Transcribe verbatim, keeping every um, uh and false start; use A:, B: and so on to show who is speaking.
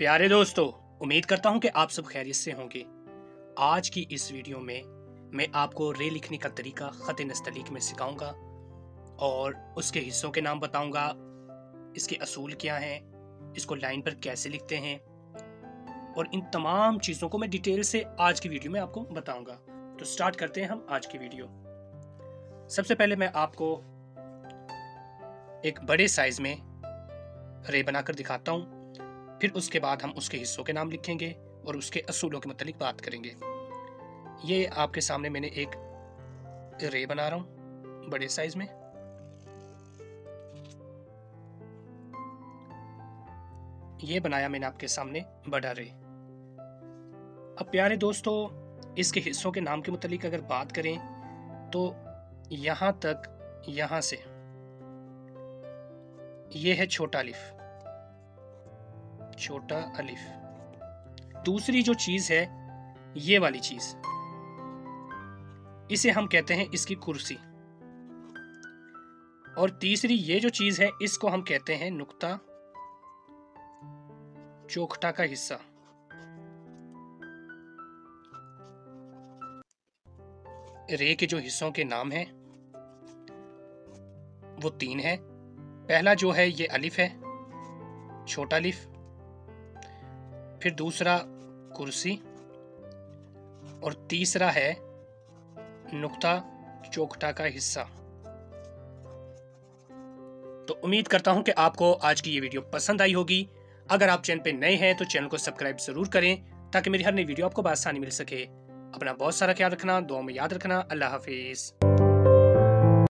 A: प्यारे दोस्तों, उम्मीद करता हूं कि आप सब खैरियत से होंगे। आज की इस वीडियो में मैं आपको रे लिखने का तरीका खत नस्तलीक में सिखाऊंगा और उसके हिस्सों के नाम बताऊंगा, इसके असूल क्या हैं, इसको लाइन पर कैसे लिखते हैं और इन तमाम चीज़ों को मैं डिटेल से आज की वीडियो में आपको बताऊंगा। तो स्टार्ट करते हैं हम आज की वीडियो। सबसे पहले मैं आपको एक बड़े साइज में रे बनाकर दिखाता हूं, फिर उसके बाद हम उसके हिस्सों के नाम लिखेंगे और उसके असूलों के मुतालिक बात करेंगे। ये आपके सामने मैंने एक रे बना रहा हूं बड़े साइज में। ये बनाया मैंने आपके सामने बड़ा रे। अब प्यारे दोस्तों, इसके हिस्सों के नाम के मुतालिक अगर बात करें तो यहां तक, यहां से ये है छोटा अलिफ, छोटा अलिफ। दूसरी जो चीज है ये वाली चीज, इसे हम कहते हैं इसकी कुर्सी। और तीसरी ये जो चीज है इसको हम कहते हैं नुक्ता, चौखटा का हिस्सा। रे के जो हिस्सों के नाम हैं वो तीन है। पहला जो है ये अलिफ है, छोटा अलिफ, फिर दूसरा कुर्सी और तीसरा है नुक्ता, चौखटा का हिस्सा। तो उम्मीद करता हूं कि आपको आज की ये वीडियो पसंद आई होगी। अगर आप चैनल पे नए हैं तो चैनल को सब्सक्राइब जरूर करें ताकि मेरी हर नई वीडियो आपको बआसानी मिल सके। अपना बहुत सारा ख्याल रखना, दुआ में याद रखना। अल्लाह हाफिज।